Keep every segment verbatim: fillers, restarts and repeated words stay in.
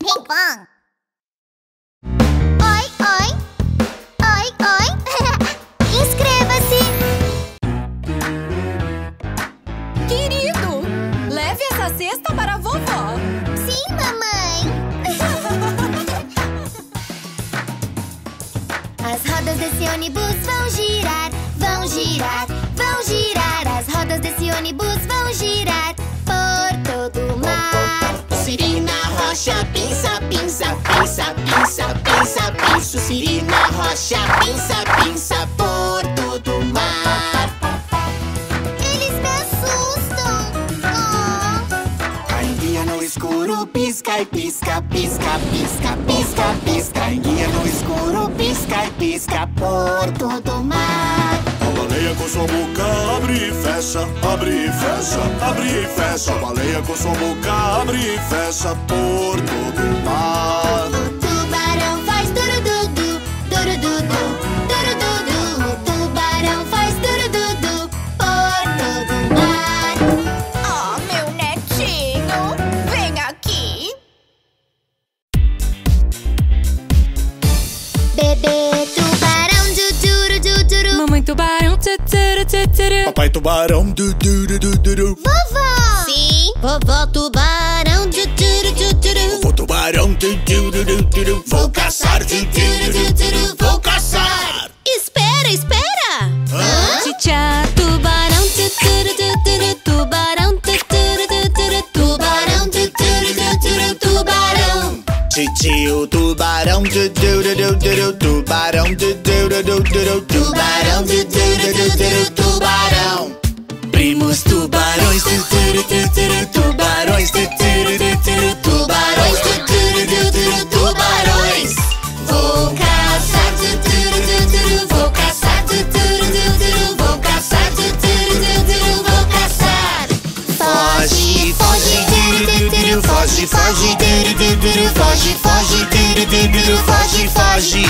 Ping-pong. Oi, oi. Oi, oi. Inscreva-se. Querido, leve essa cesta para a vovó. Sim, mamãe. As rodas desse ônibus vão girar, vão girar, vão girar. As rodas desse ônibus vão girar por todo o mar. Siri na rocha, pinça, pinça, pinça, pinça, pinça, pinça. Siri na rocha, pinça, pinça por todo o mar. Eles me assustam. Oh. A enguia no escuro pisca e pisca, pisca, pisca, pisca, pisca. A enguia no escuro pisca e pisca por todo o mar. A baleia com sua boca abre e fecha, abre e fecha, abre e fecha. A baleia com sua boca abre e fecha por todo o mar. O tubarão faz durududu, durududu, durududu. O tubarão faz durududu por todo o mar. Oh, meu netinho, vem aqui. Bebê tubarão, du-duru-du-duru. Mamãe tubarão, tchuturu-tchuturu. Papai tubarão, du du du du du du. Vovó! Sim. Vovó tubarão, du-duru-du-duru. Vovô tubarão, du du du du du du. Vou caçar, du du du du du. Vou caçar. Espera, espera! Hã? Tchá, tubarão, tchuturu-tchuturu. Tubarão, tchuturu-tchuturu. Tubarão, du-duru-du-duru. Tubarão! Titio tubarão, du du du du du du. Tubarão, du du du du du du. Tubarão, du-duru-du-duru. Tubarão! Primos tubarões, du du du du du. Tubarões, du du du du du. Tubarões, du-duru-du-duru. Tubarões! Vou caçar, du-duru-du-duru. Vou caçar, du-duru-du-duru. Vou caçar, du-duru-du-duru. Vou caçar! Foge, foge, du du du du. Foge, foge, du du du du. Foge, foge, du du du du. Foge, foge.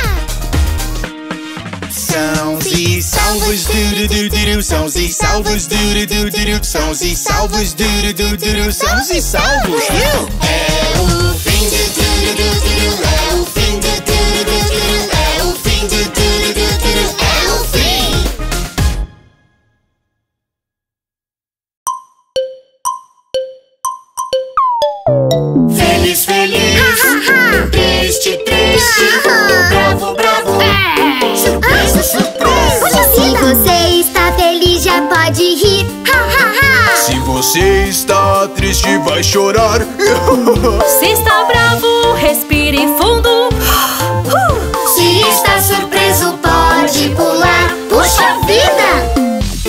Sãos e salvos, du du du du. Sãos e salvos, du du du du. Sãos e salvos, du du du du. Sãos e salvos. É o fim de du-du-du-du-du. É o fim de du-du-du-du-du. É o fim de du-du-du-du-du. É o fim! Feliz, feliz, triste, triste, bravo, bravo, surpresa, surpresa. Se você está feliz, já pode rir. Ha, ha, ha. Se você está triste, vai chorar. Se está bravo, respire fundo. Se está surpreso, pode pular. Puxa vida!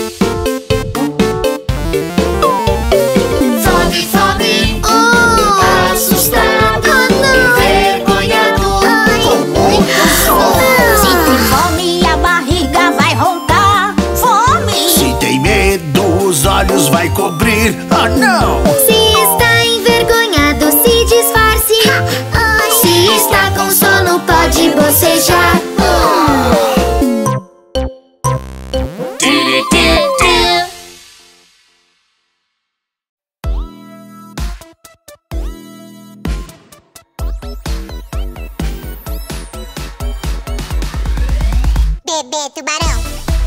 Fome, fome, Oh! assustado, Oh, não! envergonhado, Ai. com muito sono. Se tem fome, a barriga vai roncar. Fome! Se tem medo, os olhos vai cobrir. Ah, não! Se está envergonhado, se disfarce. Se está com sono, pode bocejar. Tiri, tiri, tiri. Bebê tubarão.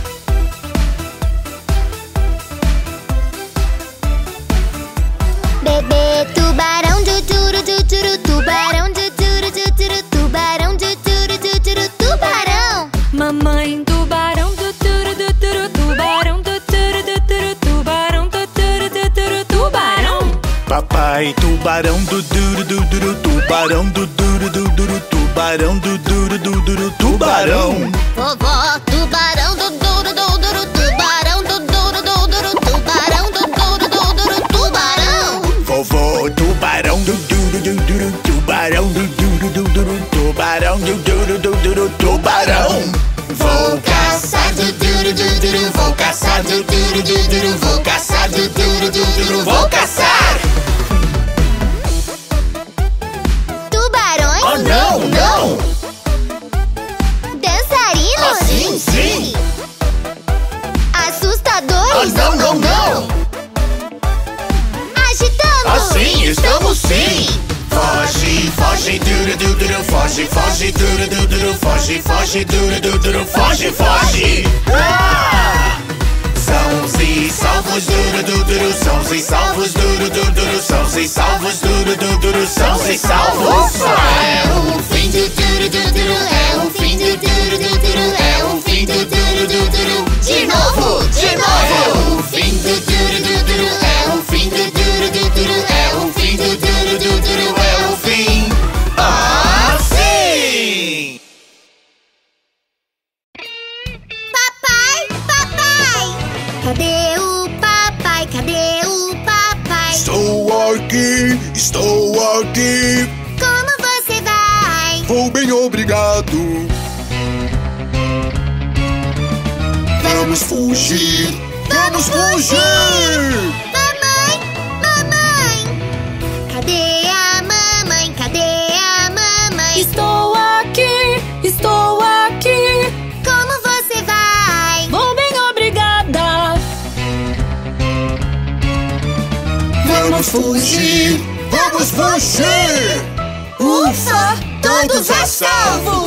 Bebê tubarão, du-duru-du-duru. Tubarão, du-duru-du-duru. Tubarão, du-duru-du-duru. Tubarão! Mamãe tubarão, tuturu-tuturu. Tubarão, tuturu-tuturu. Tubarão, tuturu-tuturu. Tubarão. Papai tubarão, du du du du du. Tubarão, du du du du du. Tubarão, du du du du du. Tubarão. Vovó tubarão, du-duru-du-duru. Tubarão, du-duru-du-duru. Tubarão, du-duru-du-duru. Tubarão! Vovô tubarão, du du du du du. Tubarão, du du du du du. Tubarão, du du du du du. Tubarão. Vou caçar, du-duru-du-duru. Vou caçar, du-duru-du-duru. Vou caçar, du-duru-du-duru. Vou caçar. Tubarões? Oh, não, não. Dançarinos? Ah, sim, sim. Assustadores? Oh, não, não, não. Agitamos? Assim, estamos sim. Foge, Foge, foge, duro, duro, duro, foge, foge, duro, duro, duro, foge, foge. Ah! Sãos e salvos, duro, duro, duro, sãos e salvos, duro, duro, duro, sãos e salvos, duro, duro, duro, sãos e salvos. É o fim do duro, duro, duro, é o fim do duro, duro, duro, é o fim do duro, duro, duro. De novo, de novo. É o fim do duro, duro, duro, é o fim do duro, duro, duro, é o fim do duro, duro, duro, É o fim. Assim. Papai, papai! Cadê o papai? Cadê o papai? Estou aqui, estou aqui. Como você vai? Vou bem, obrigado. Vamos fugir, vamos fugir. Mamãe, mamãe! Cadê a mamãe? Cadê a mamãe? Estou aqui, estou aqui. Como você vai? Vou bem, obrigada. Vamos fugir, vamos fugir. Ufa! Todos a salvo!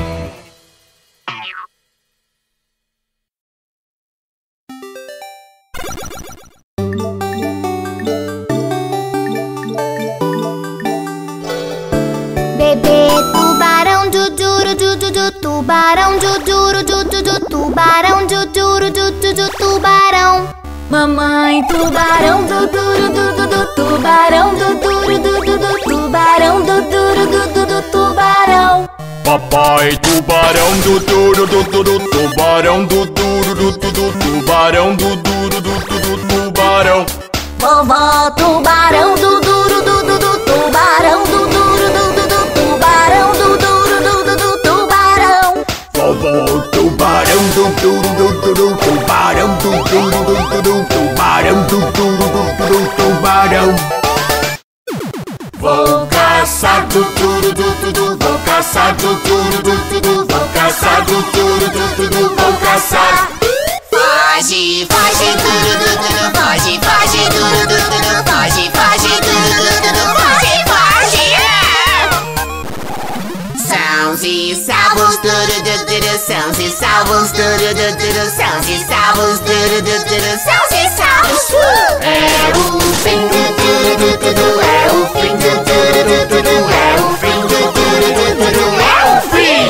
Bebê tubarão du duro du du du tubarão du duro du du du tubarão du duro du du du tubarão. Mamãe tubarão do duro do do do tubarão do duro do do do tubarão do duro do do do tubarão. Papai tubarão do duro do do do tubarão do duro do do do tubarão do duro do do do tubarão. Vovó tubarão do duro do do do tubarão do duro do do do tubarão do duro do do do tubarão. Vovó tubarão do duro do do do tubarão do duro do do do tubarão do duro do do do tubarão. Vou caçar do duro do do do, vou caçar do duro do do do, vou caçar do duro do do do, vou caçar. Foge, foge, duro, duro, duro, foge, foge, duro, duro, duro, foge, foge, duro, duro, duro, foge, foge. Sãos e salvos, duro, duro, duro, sãos e salvos, duro, duro, duro, sãos e salvos, duro, duro, duro, sãos e salvos. É o fim do duro, duro, duro, é o fim do duro, duro, duro, é o fim do duro, duro, duro, é o fim.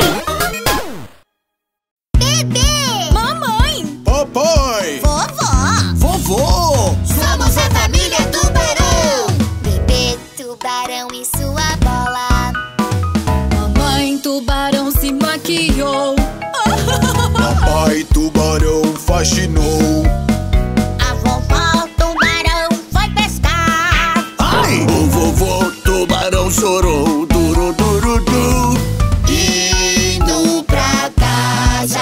Bebê! Mamãe! Papai! Vovó! Vovó! Somos a família Tubarão! Bebê tubarão e sua bola. Mamãe tubarão se maquiou. Papai tubarão faxinou. A vovó tubarão foi pescar. Ai! O vovô tubarão chorou. Duro, duro, duro. Indo pra casa.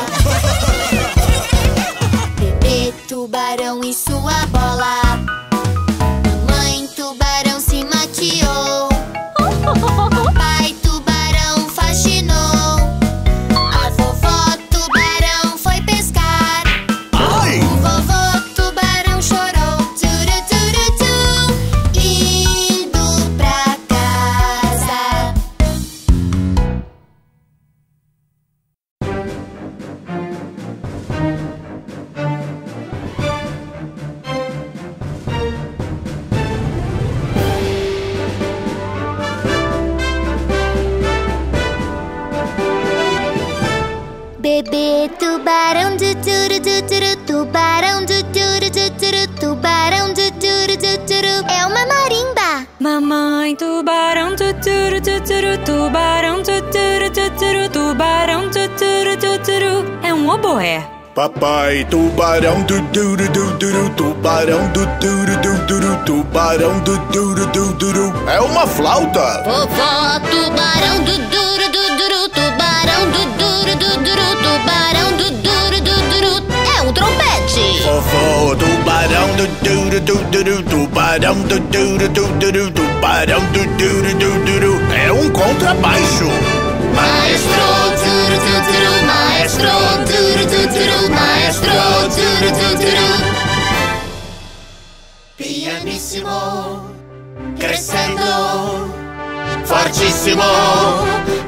Bebê tubarão e sua bola. Mamãe tubarão se maquiou. Papai tubarão faxinou. A vovó tubarão foi pescar. Ai! O vovô tubarão chorou. Turu, turu, tu. Indo pra casa. Bebê tubarão du turu du turu, tubarão du turu du turu, tubarão du turu du turu. É uma marimba. Mamãe tubarão do duro do duro tubarão do duro do duro tubarão do duro do duro. É um oboé. Papai tubarão do duro do duro, tubarão do duro do duro, tubarão do duro do duro. É uma flauta. Vovó tubarão do duro do duro, tubarão do duro do duro, tubarão do duro do duro. É um trompete. Vovó tubarão do duro do duro, tubarão do duro do duro, tubarão do duro do duro. É um contrabaixo. Maestro duro do duro, maestro duro do duro, maestro duro do duro. Pianissimo, crescendo, fortissimo,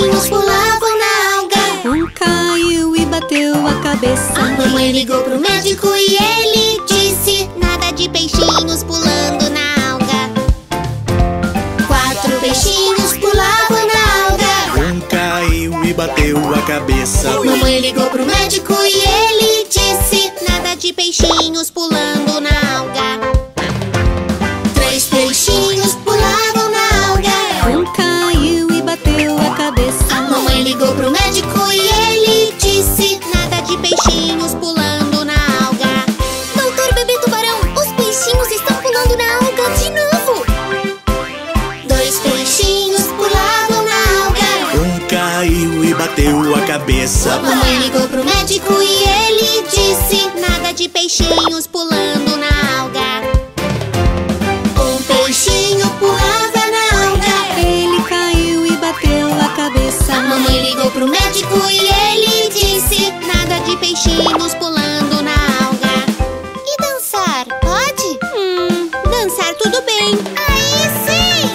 peixinhos pulavam na alga. Um caiu e bateu a cabeça. A mamãe ligou pro médico e ele disse: nada de peixinhos pulando na alga. Quatro peixinhos pulavam na alga. Um caiu e bateu a cabeça. Mamãe ligou pro médico e ele disse: nada de peixinhos pulando na alga. Três peixinhos pulavam na alga. Um caiu e bateu a cabeça. A mamãe ligou pro médico e ele disse: nada de peixinhos pulando na alga. Doutor Bebê Tubarão, os peixinhos estão pulando na alga de novo. Dois peixinhos pulavam na alga. Um caiu e bateu a cabeça. A mamãe ligou pro médico e ele disse: nada de peixinhos pulando na alga. Um peixinho pulava na alga. Ele caiu e bateu a cabeça. A mamãe ligou pro médico e ele disse: nada de peixinhos pulando na alga. E dançar, pode? Hum, dançar tudo bem. Aí sim!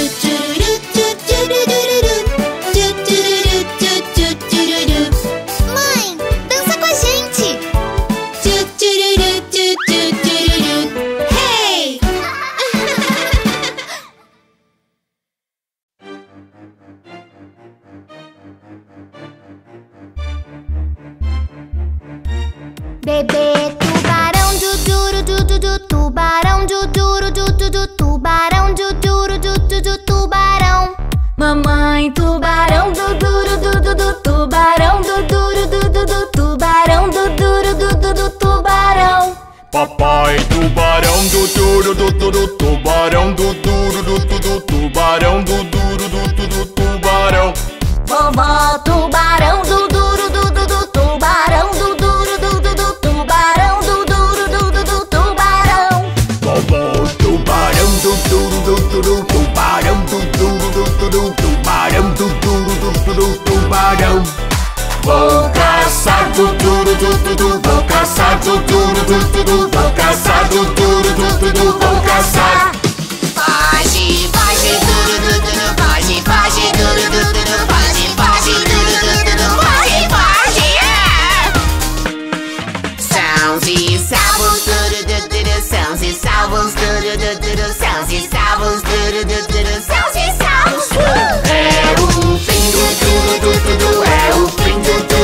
Mãe, dança com a gente! Hey! Bebê tubarão du duro du du du tubarão du duro du du du tubarão du duro du du du tubarão. Mamãe tubarão du duro du du du tubarão du duro du du du tubarão du duro du du du tubarão. Papai tubarão do duro do duro tubarão do duro do duro tubarão do duro do duro tubarão. Vovó tubarão du duro du du du tubarão du duro du du du tubarão du duro du du du tubarão. Vovó tubarão do duro do duro tubarão do duro do duro tubarão do duro do duro tubarão. Vou caçar do duro do duro, vou caçar do duro do duro, vou caçar do duro do duro, vou caçar. Foge, foge, duro, duro, duro, foge, foge, duro, duro, duro, foge, foge, duro, duro, duro, foge, foge, yeah! Sãos e salvos, duro, duro, duro, sãos e salvos, duro, duro, duro, sãos e salvos, duro, duro, duro, sãos e salvos. É o fim do duro, duro, duro, é o fim do duro.